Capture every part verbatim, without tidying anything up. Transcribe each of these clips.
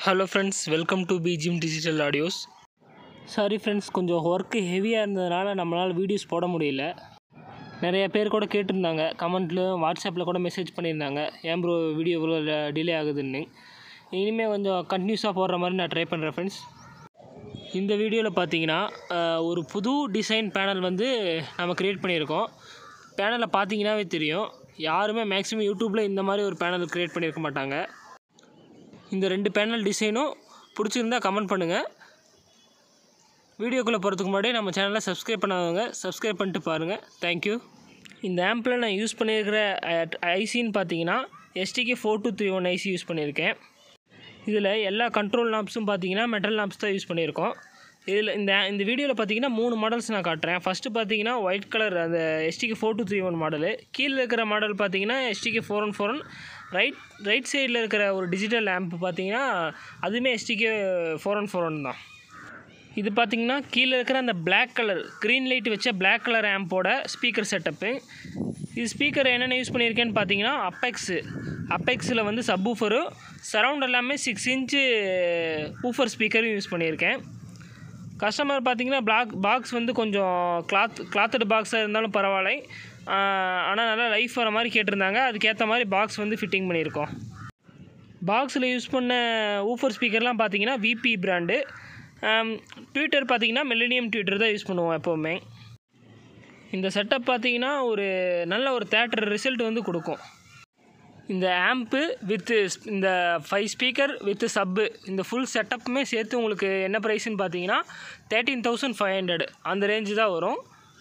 Hello friends, welcome to B G M Digital Audios. Sorry friends, கொஞ்சம் work ஹெவியாக இருந்ததுனால நம்மளால் வீடியோஸ் போட முடியல. நிறைய பேர் கூட கேட்டிருந்தாங்க, கமெண்ட்லையும் வாட்ஸ்அப்பில் கூட மெசேஜ் பண்ணியிருந்தாங்க, ஏன் ப்ரோ வீடியோ இவ்வளோ டிலே ஆகுதுன்னு. இனிமேல் கொஞ்சம் கண்டினியூஸாக போடுற மாதிரி நான் ட்ரை பண்ணுறேன் ஃப்ரெண்ட்ஸ். இந்த வீடியோவில் பார்த்தீங்கன்னா ஒரு புது டிசைன் பேனல் வந்து நம்ம க்ரியேட் பண்ணியிருக்கோம். பேனலை பார்த்தீங்கன்னாவே தெரியும், யாருமே மேக்ஸிமம் யூடியூப்பில் இந்த மாதிரி ஒரு பேனல் க்ரியேட் பண்ணியிருக்க மாட்டாங்க. இந்த ரெண்டு பேனல் டிசைனும் பிடிச்சிருந்தால் கமெண்ட் பண்ணுங்கள். வீடியோக்குள்ளே போகிறதுக்கு முன்னாடி நம்ம சேனலை சப்ஸ்கிரைப் பண்ணாதவங்க சப்ஸ்கிரைப் பண்ணிட்டு பாருங்கள். தேங்க்யூ. இந்த ஆம்பில் நான் யூஸ் பண்ணியிருக்கிற ஐசின்னு பார்த்தீங்கன்னா STK four two three one IC use பண்ணியிருக்கேன். இதில் எல்லா கண்ட்ரோல் நாப்ஸும் பார்த்தீங்கன்னா மெட்டல் நாப்ஸ் தான் யூஸ் பண்ணியிருக்கோம். இதில் இந்த இந்த வீடியோவில் பார்த்தீங்கன்னா மூணு மாடல்ஸ் நான் காட்டுறேன். ஃபஸ்ட்டு பார்த்தீங்கன்னா ஒயிட் கலர் அந்த STK four two three one model. கீழே இருக்கிற மாடல் பார்த்தீங்கன்னா STK four one four one. Right right சைடில் இருக்கிற ஒரு டிஜிட்டல் ஆம்ப் பார்த்தீங்கன்னா அதுவுமே STK four one four one தான். இது பார்த்தீங்கன்னா கீழே இருக்கிற அந்த பிளாக் கலர் க்ரீன் லைட் வச்ச பிளாக் கலர் ஆம்போட ஸ்பீக்கர் செட்டப்பு. இது ஸ்பீக்கர் என்னென்ன யூஸ் பண்ணியிருக்கேன்னு பார்த்தீங்கன்னா அப்பெக்ஸு அப்பெக்ஸில் வந்து சப் ஊஃபரும் சரவுண்ட் எல்லாமே சிக்ஸ் இன்ச்சு ஊஃபர் ஸ்பீக்கரும் யூஸ் பண்ணியிருக்கேன். கஸ்டமர் பார்த்தீங்கன்னா பிளாக் பாக்ஸ் வந்து கொஞ்சம் கிளாத் கிளாத்தடு பாக்ஸாக இருந்தாலும் பரவாயில்ல, ஆனால் நல்லா லைஃப் வர மாதிரி கேட்டிருந்தாங்க. அதுக்கேற்ற மாதிரி பாக்ஸ் வந்து ஃபிட்டிங் பண்ணியிருக்கோம். பாக்ஸில் யூஸ் பண்ண ஊஃபர் ஸ்பீக்கர்லாம் பார்த்தீங்கன்னா விபி பிராண்டு. ட்விட்டர் பார்த்தீங்கன்னா மில்லேனியம் ட்விட்டர் தான் யூஸ் பண்ணுவோம் எப்போவுமே. இந்த செட்டப் பார்த்தீங்கன்னா ஒரு நல்ல ஒரு தேட்டர் ரிசல்ட் வந்து கொடுக்கும். இந்த ஆம்ப்பு வித்து இந்த ஃபைவ் ஸ்பீக்கர் வித்து சப்பு இந்த ஃபுல் செட்டப்புமே சேர்த்து உங்களுக்கு என்ன ப்ரைஸ்ன்னு பார்த்தீங்கன்னா தேர்ட்டீன் தௌசண்ட் ஃபைவ் ஹண்ட்ரட் அந்த ரேஞ்சு தான் வரும்.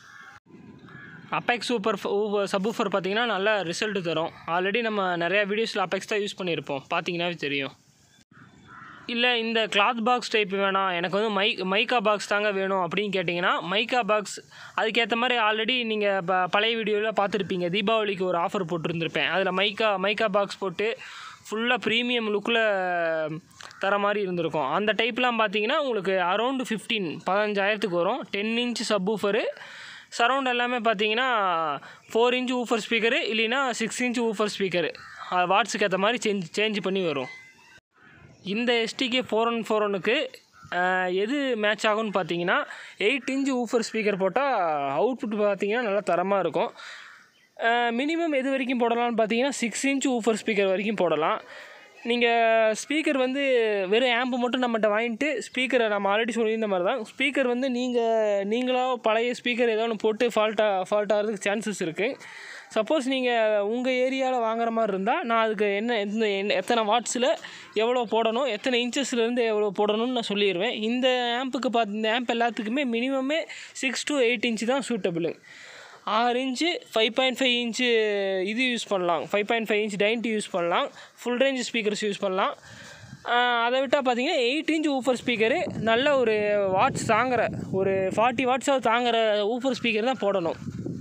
அப்பெக்ஸ் சூப்பர் சப் ஊஃபர் பார்த்தீங்கன்னா நல்லா ரிசல்ட் தரும். ஆல்ரெடி நம்ம நிறையா வீடியோஸில் அப்பெக்ஸ் தான் யூஸ் பண்ணியிருப்போம், பார்த்தீங்கன்னாவே தெரியும். இல்லை இந்த கிளாத் பாக்ஸ் டைப் வேணாம், எனக்கு வந்து மை மைக்கா பாக்ஸ் தாங்க வேணும் அப்படின்னு கேட்டிங்கன்னா மைக்கா பாக்ஸ் அதுக்கேற்ற மாதிரி ஆல்ரெடி நீங்கள் ப பழைய வீடியோவில் பார்த்துருப்பீங்க. தீபாவளிக்கு ஒரு ஆஃபர் போட்டிருந்துருப்பேன். அதில் மைக்கா மைக்கா பாக்ஸ் போட்டு ஃபுல்லாக ப்ரீமியம் லுக்கில் தர மாதிரி இருந்திருக்கும். அந்த டைப்லாம் பார்த்தீங்கன்னா உங்களுக்கு அரௌண்டு ஃபிஃப்டீன் பதினஞ்சாயிரத்துக்கு வரும். Ten inch sub woofer surround எல்லாமே பார்த்தீங்கன்னா ஃபோர் இன்ச் ஊஃபர் ஸ்பீக்கரு இல்லைன்னா சிக்ஸ் இன்ச் ஊஃபர் ஸ்பீக்கரு வாட்ஸுக்கு ஏற்ற மாதிரி சேஞ்ச் சேஞ்ச் பண்ணி வரும். இந்த எஸ்டிகே ஃபோர் ஒன் ஃபோர் ஒனுக்கு எது மேட்ச் ஆகும்னு பார்த்தீங்கன்னா எயிட் இன்ச் ஊஃபர் ஸ்பீக்கர் போட்டால் அவுட்புட் பார்த்தீங்கன்னா நல்லா தரமாக இருக்கும். மினிமம் எது வரைக்கும் போடலாம்னு பார்த்தீங்கன்னா சிக்ஸ் இன்ச் ஊஃபர் ஸ்பீக்கர் வரைக்கும் போடலாம். நீங்கள் ஸ்பீக்கர் வந்து வெறும் ஆம்பு மட்டும் நம்மகிட்ட வாங்கிட்டு ஸ்பீக்கரை நம்ம ஆல்ரெடி சொல்லியிருந்த மாதிரி தான் ஸ்பீக்கர் வந்து நீங்கள் நீங்களாக பழைய ஸ்பீக்கர் ஏதோ ஒன்று போட்டு ஃபால்ட்டாக ஃபால்ட் ஆகிறதுக்கு சான்சஸ் இருக்குது. சப்போஸ் நீங்கள் உங்கள் ஏரியாவில் வாங்குற மாதிரி இருந்தால் நான் அதுக்கு என்ன எந்த எத்தனை வாட்ஸில் எவ்வளோ போடணும், எத்தனை இன்ச்சஸ்லேருந்து எவ்வளோ போடணும்னு நான் சொல்லிடுவேன். இந்த ஆம்புக்கு பார்த்து இந்த ஆம்ப் எல்லாத்துக்குமே மினிமமே சிக்ஸ் டு எயிட் இன்ச்சு தான் சூட்டபிள். ஆறு inch five point five inch இது யூஸ் பண்ணலாம், five point five inch twenty use பண்ணலாம், ஃபுல் ரேஞ்ச் ஸ்பீக்கர்ஸ் யூஸ் பண்ணலாம். அதை விட்டால் பார்த்தீங்கன்னா எயிட் இன்ச் ஊஃபர் ஸ்பீக்கரு நல்ல ஒரு வாட்ஸ் தாங்குகிற ஒரு ஃபார்ட்டி வாட்ஸாவது தாங்குகிற ஊஃபர் ஸ்பீக்கர் தான் போடணும்.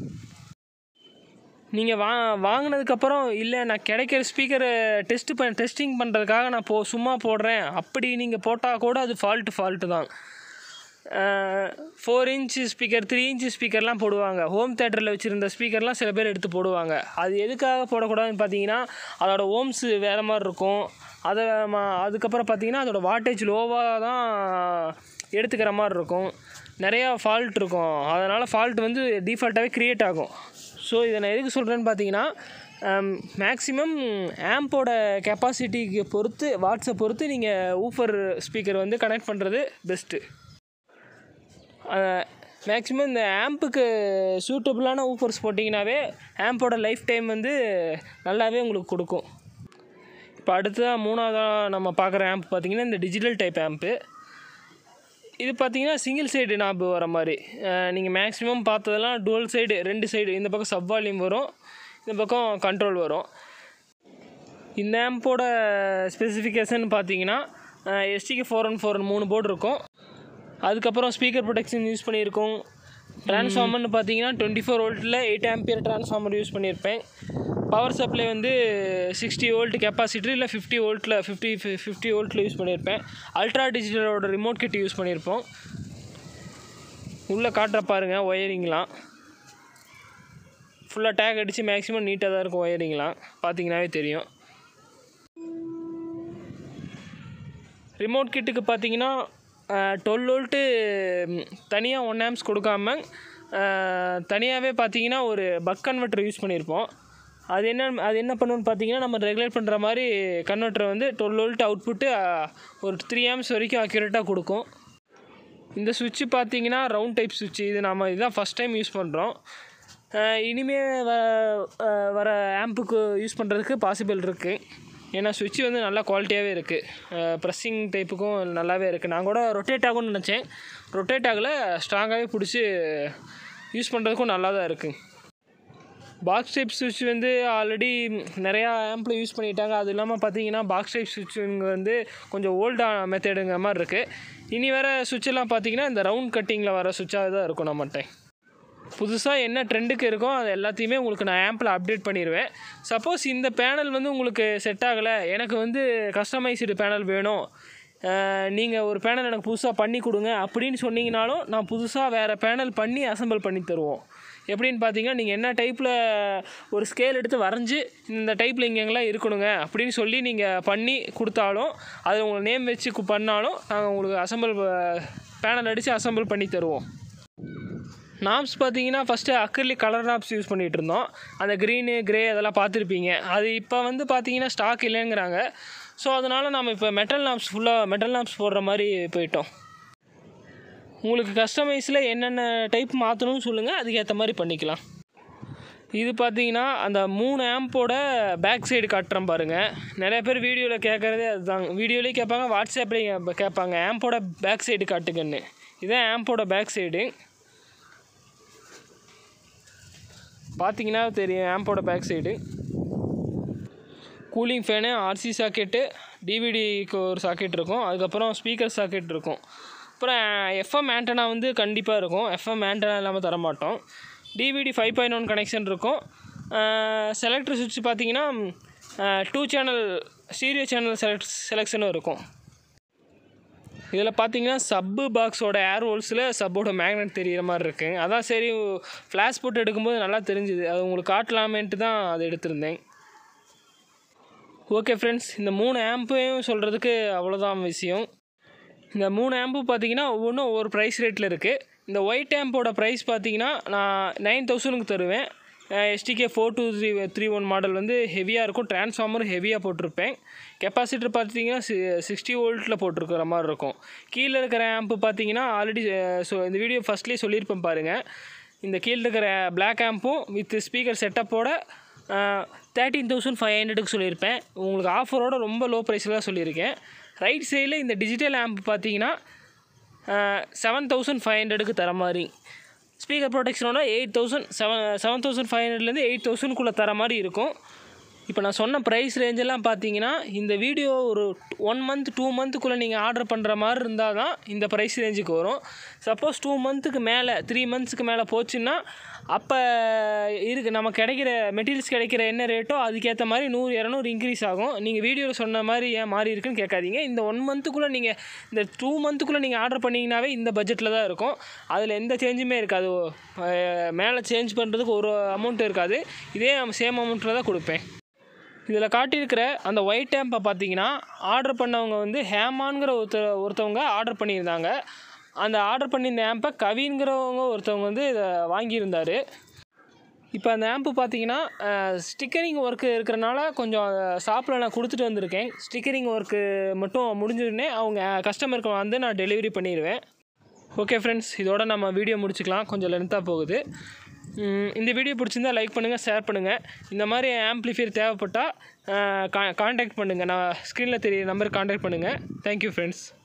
நீங்கள் வா வாங்கினதுக்கப்புறம் இல்லை நான் கிடைக்கிற ஸ்பீக்கரை டெஸ்ட்டு பண்ண டெஸ்டிங் பண்ணுறதுக்காக நான் போ சும்மா போடுறேன் அப்படி நீங்கள் போட்டால் கூட அது ஃபால்ட்டு ஃபால்ட்டு தான். Four inch speaker three inch ஸ்பீக்கர்லாம் போடுவாங்க. ஹோம் தேட்டரில் வச்சுருந்த ஸ்பீக்கர்லாம் சில பேர் எடுத்து போடுவாங்க. அது எதுக்காக போடக்கூடாதுன்னு பார்த்தீங்கன்னா அதோடய ஓம்ஸு வேறு மாதிரி இருக்கும். அதை அதுக்கப்புறம் பார்த்தீங்கன்னா அதோடய வாட்டேஜ் லோவாக தான் எடுத்துக்கிற மாதிரி இருக்கும். நிறையா ஃபால்ட் இருக்கும். அதனால் ஃபால்ட் வந்து டிஃபால்ட்டாகவே க்ரியேட் ஆகும். ஸோ இதை நான் எதுக்கு சொல்கிறேன்னு பார்த்தீங்கன்னா மேக்ஸிமம் ஆம்போட கெப்பாசிட்டிக்கு பொறுத்து வாட்ஸை பொறுத்து நீங்கள் ஊஃபர் ஸ்பீக்கர் வந்து கனெக்ட் பண்ணுறது பெஸ்ட்டு. மேக்ஸிமம் இந்த ஆம்புக்கு சூட்டபுளான ஊஃபர்ஸ் போட்டிங்கனாவே ஆம்போட லைஃப் டைம் வந்து நல்லாவே உங்களுக்கு கொடுக்கும். இப்போ அடுத்ததாக மூணாவதாக நம்ம பார்க்குற ஆம்ப் பார்த்திங்கன்னா இந்த டிஜிட்டல் டைப் ஆம்ப்பு. இது பார்த்தீங்கன்னா சிங்கிள் சைடு நாபு வர மாதிரி. நீங்கள் மேக்ஸிமம் பார்த்ததெல்லாம் டுவல் சைடு ரெண்டு சைடு, இந்த பக்கம் சப் வால்யூம் வரும், இந்த பக்கம் கண்ட்ரோல் வரும். இந்த ஆம்போட ஸ்பெசிஃபிகேஷன் பார்த்தீங்கன்னா எஸ்டிகே ஃபோர் ஒன் ஃபோர் மூணு போர்டு இருக்கும். அதுக்கப்புறம் ஸ்பீக்கர் ப்ரொடெக்ஷன் யூஸ் பண்ணியிருக்கோம். ட்ரான்ஸ்ஃபார்மர்னு பார்த்தீங்கன்னா டுவெண்ட்டி ஃபோர் வோல்ட்டில் எயிட் ஆம்பியர் ட்ரான்ஸ்ஃபார்மர் யூஸ் பண்ணியிருப்பேன். பவர் சப்ளை வந்து சிக்ஸ்டி வோல்ட் கெப்பாசிட்டி இல்லை ஃபிஃப்டி வோல்ட்டில் ஃபிஃப்டி ஃபிஃப்டி வோல்ட்டில் யூஸ் பண்ணியிருப்பேன். அல்ட்ரா டிஜிட்டலோட ரிமோட் கிட் யூஸ் பண்ணியிருப்போம். உள்ளே காட்டுற பாருங்கள் ஒயரிங்லாம் ஃபுல்லாக டேக் அடித்து மேக்ஸிமம் நீட்டாக தான் இருக்கும். ஒயரிங்லாம் பார்த்தீங்கன்னாவே தெரியும். ரிமோட் கிட்டுக்கு பார்த்தீங்கன்னா டுவெல் வோல்ட்டு தனியாக ஒன் ஆம்ஸ் கொடுக்காம தனியாகவே பார்த்தீங்கன்னா ஒரு பக் கன்வெர்ட்டர் யூஸ் பண்ணியிருப்போம். அது என்ன அது என்ன பண்ணுன்னு பார்த்தீங்கன்னா நம்ம ரெகுலேட் பண்ணுற மாதிரி கன்வெர்ட்டர் வந்து டுவெல் வோல்ட் அவுட்புட்டு ஒரு த்ரீ ஆம்ஸ் வரைக்கும் அக்யூரேட்டாக கொடுக்கும். இந்த சுவிட்சு பார்த்தீங்கன்னா ரவுண்ட் டைப் சுவிட்சு. இது நம்ம இதுதான் ஃபஸ்ட் டைம் யூஸ் பண்ணுறோம். இனிமேல் வ வர ஆம்புக்கு யூஸ் பண்ணுறதுக்கு பாசிபிள் இருக்குது. ஏன்னா சுவிட்சு வந்து நல்லா குவாலிட்டியாகவே இருக்குது. ப்ரெஸ்ஸிங் டைப்புக்கும் நல்லாவே இருக்குது. நான் கூட ரொட்டேட் ஆகும்னு நினச்சேன், ரொட்டேட் ஆகலை, ஸ்ட்ராங்காகவே பிடிச்சி யூஸ் பண்ணுறதுக்கும் நல்லா தான் இருக்குது. பாக்ஸ் டைப் சுவிட்ச் வந்து ஆல்ரெடி நிறையா ஆம்பில் யூஸ் பண்ணிட்டாங்க. அது இல்லாமல் பார்த்தீங்கன்னா பாக்ஸ் டைப் சுவிட்சுங்க வந்து கொஞ்சம் ஓல்டாக மெத்தடுங்கிற மாதிரி இருக்குது. இனி வர சுவிட்செல்லாம் பார்த்தீங்கன்னா இந்த ரவுண்ட் கட்டிங்கில் வர சுவிட்சாக தான் இருக்கும். நம்மகிட்ட புதுசாக என்ன ட்ரெண்டுக்கு இருக்கோ அது எல்லாத்தையுமே உங்களுக்கு நான் ஆம்பில் அப்டேட் பண்ணிடுவேன். சப்போஸ் இந்த பேனல் வந்து உங்களுக்கு செட் ஆகலை, எனக்கு வந்து கஸ்டமைஸ்டு பேனல் வேணும், நீங்கள் ஒரு பேனல் எனக்கு புதுசாக பண்ணி கொடுங்க அப்படின்னு சொன்னீங்கனாலும் நான் புதுசாக வேறு பேனல் பண்ணி அசம்பிள் பண்ணி தருவோம். எப்படின்னு பார்த்தீங்கன்னா நீங்கள் என்ன டைப்பில் ஒரு ஸ்கேல் எடுத்து வரைஞ்சி இந்த டைப்பில் இங்கே எங்கெல்லாம் இருக்கணுங்க அப்படின்னு சொல்லி நீங்கள் பண்ணி கொடுத்தாலும், அது உங்கள் நேம் வச்சு பண்ணாலும் நாங்கள் உங்களுக்கு அசம்பிள் பேனல் அடித்து அசம்பிள் பண்ணி தருவோம். நாப்ஸ் பார்த்தீங்கன்னா first acrylic colour knobs use பண்ணிகிட்டு இருந்தோம். அந்த க்ரீனு க்ரே அதெல்லாம் பார்த்துருப்பீங்க. அது இப்போ வந்து பார்த்தீங்கன்னா ஸ்டாக் இல்லைங்கிறாங்க. ஸோ அதனால் நம்ம இப்போ மெட்டல் நாப்ஸ் ஃபுல்லாக மெட்டல் நாப்ஸ் போடுற மாதிரி போயிட்டோம். உங்களுக்கு கஸ்டமைஸில் என்னென்ன டைப் மாற்றணும்னு சொல்லுங்கள், அதுக்கேற்ற மாதிரி பண்ணிக்கலாம். இது பார்த்தீங்கன்னா அந்த மூணு ஆம்போட பேக் சைடு காட்டுறேன் பாருங்கள். நிறைய பேர் வீடியோவில் கேட்குறதே அதுதான். வீடியோலேயே கேட்பாங்க, வாட்ஸ்அப்லேயும் கேட்பாங்க, ஆம்போட பேக் சைடு காட்டுங்கன்னு. இதுதான் ஆம்போட பேக் சைடு. பார்த்தீங்கன்னா தெரியும் ஆம்போட back side. Cooling fan, RC socket, டிவிடிக்கு ஒரு சாக்கெட் இருக்கும், அதுக்கப்புறம் ஸ்பீக்கர் சாக்கெட் இருக்கும். அப்புறம் எஃப்எம் ஆண்டனா வந்து கண்டிப்பாக இருக்கும். எஃப்எம் ஆண்டனா இல்லாமல் தரமாட்டோம். DVD five point one connection இருக்கும். செலக்டர் சுவிட்ச் பார்த்தீங்கன்னா two channel stereo channel select செலெக்ஷனும் இருக்கும். இதில் பார்த்தீங்கன்னா சப்பு பாக்ஸோட ஏர் ஹோல்ஸில் சப்போட மேக்னெட் தெரிகிற மாதிரி இருக்குது. அதான் சரி ஃப்ளாஷ் போட்டு எடுக்கும்போது நல்லா தெரிஞ்சுது, அது உங்களுக்கு காட்டலாமேன்ட்டு தான் அதை எடுத்திருந்தேன். ஓகே ஃப்ரெண்ட்ஸ், இந்த மூணு ஆம்பையும் சொல்கிறதுக்கு அவ்வளோதான் விஷயம். இந்த மூணு ஆம்பு பார்த்தீங்கன்னா ஒவ்வொன்றும் ஒவ்வொரு ப்ரைஸ் ரேட்டில் இருக்குது. இந்த ஒயிட் ஆம்போட ப்ரைஸ் பார்த்தீங்கன்னா நான் நைன் தௌசண்ட்க்கு தருவேன். STK four two three three one model வந்து ஹெவியாக இருக்கும். டிரான்ஸ்ஃபார்மரும் ஹெவியாக போட்டிருப்பேன். கெப்பாசிட்டர் பார்த்தீங்கன்னா சி சிக்ஸ்டி வோல்ட்டில் போட்டிருக்கிற மாதிரி இருக்கும். கீழே இருக்கிற ஆம்பு பார்த்தீங்கன்னா ஆல்ரெடி ஸோ இந்த வீடியோ ஃபஸ்ட்லேயே சொல்லியிருப்பேன் பாருங்கள். இந்த கீழே இருக்கிற பிளாக் ஆம்பும் வித் ஸ்பீக்கர் செட்டப்போட தேர்ட்டீன் தௌசண்ட் ஃபைவ் ஹண்ட்ரடுக்கு சொல்லியிருப்பேன். உங்களுக்கு ஆஃபரோட ரொம்ப லோ ப்ரைஸில் தான் சொல்லியிருக்கேன். ரைட் சைடில் இந்த டிஜிட்டல் ஆம்ப் பார்த்தீங்கன்னா செவன் தௌசண்ட் ஃபைவ் ஹண்ட்ரடுக்கு தர மாதிரி. ஸ்பீக்கர் ப்ரொடெக்ஷனோட eight thousand seven seven thousand five ஹண்ட்ரட்லேருந்து எயிட் தௌசண்ட்குள்ளே தர மாதிரி இருக்கும். இப்போ நான் சொன்ன ப்ரைஸ் ரேஞ்செல்லாம் பார்த்தீங்கன்னா இந்த வீடியோ ஒரு ஒன் மந்த் டூ மந்த்துக்குள்ளே நீங்கள் ஆர்டர் பண்ணுற மாதிரி இருந்தால் தான் இந்த ப்ரைஸ் ரேஞ்சுக்கு வரும். சப்போஸ் டூ மந்த்துக்கு மேலே த்ரீ மந்த்ஸுக்கு மேலே போச்சுன்னா அப்போ இருக்குது நமக்கு கிடைக்கிற மெட்டீரியல்ஸ் கிடைக்கிற என்ன ரேட்டோ அதுக்கேற்ற மாதிரி நூறு இரநூறு இன்க்ரீஸ் ஆகும். நீங்கள் வீடியோவில் சொன்ன மாதிரி ஏன் மாறி இருக்குன்னு கேட்காதீங்க. இந்த ஒன் மந்த்துக்குள்ளே நீங்கள் இந்த டூ மந்த்துக்குள்ளே நீங்கள் ஆர்டர் பண்ணிங்கனாவே இந்த பட்ஜெட்டில் தான் இருக்கும். அதில் எந்த சேஞ்சுமே இருக்காது. மேலே சேஞ்ச் பண்ணுறதுக்கு ஒரு அமௌண்ட் இருக்காது. இதே சேம் அமௌண்ட்டில் தான் கொடுப்பேன். இதில் காட்டியிருக்கிற அந்த ஒயிட் ஆம்பை பார்த்தீங்கன்னா ஆர்டர் பண்ணவங்க வந்து ஹேமான்கிற ஒருத்தர் ஒருத்தவங்க ஆர்டர் பண்ணியிருந்தாங்க. அந்த ஆர்டர் பண்ணியிருந்த ஆம்பை கவின்கிறவங்க ஒருத்தவங்க வந்து இதை வாங்கியிருந்தார். இப்போ அந்த ஆம்பு பார்த்தீங்கன்னா ஸ்டிக்கரிங் ஒர்க்கு இருக்கிறனால கொஞ்சம் ஷாப்பில் நான் கொடுத்துட்டு வந்திருக்கேன். ஸ்டிக்கரிங் ஒர்க்கு மட்டும் முடிஞ்சுடனே அவங்க கஸ்டமருக்கு வந்து நான் டெலிவரி பண்ணிடுவேன். ஓகே ஃப்ரெண்ட்ஸ், இதோட நம்ம வீடியோ முடிச்சுக்கலாம். கொஞ்சம் லென்த்தாக போகுது. இந்த வீடியோ பிடிச்சிருந்தால் லைக் பண்ணுங்கள், ஷேர் பண்ணுங்கள். இந்த மாதிரி ஆம்ப்ளிஃபையர் தேவைப்பட்டால் கா கான்டாக்ட் பண்ணுங்கள். நான் ஸ்க்ரீனில் தெரியுற நம்பருக்கு கான்டாக்ட் பண்ணுங்கள். Thank you friends.